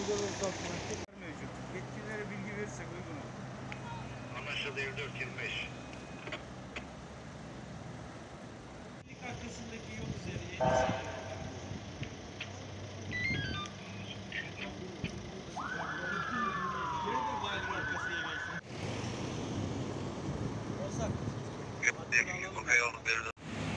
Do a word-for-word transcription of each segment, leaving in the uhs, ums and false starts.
Mevcut. Yetkililere bilgi verirsek uygun olur. Anlaşıldı yirmi dört yirmi beş. İlk arkasındaki yol üzeri yetişsin. Gene de bayrak arkasına gelsin. Olsak. Okey oğlum verin.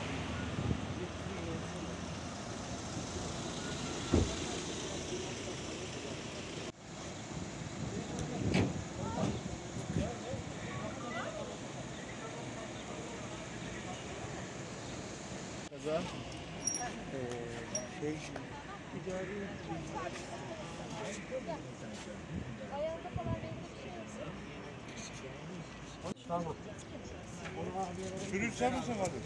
Kaza. Ee, şey, ticari Ayağında falan belli bir şey yoksa. Tamam. Sürürsen mi kardeş?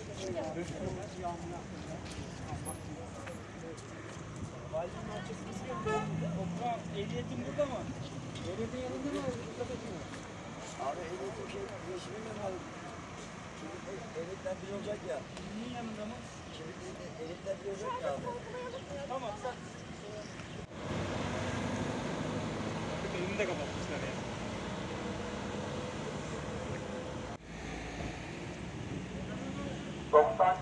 Toprağı, ehliyetin burada mı? Ehliyetin yanında mı? Abi ehliyetin şey, yeşilin mi var? Şimdi ehliyetler bir olacak ya. Kimin yanında mı? Şimdi ehliyetler bir olacak ya abi. Tamam sen. Önünü de kapatmışlar ya. doksan.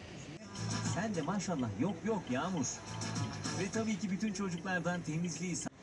Sen de maşallah yok yok Yağmur. Ve tabii ki bütün çocuklardan temizliği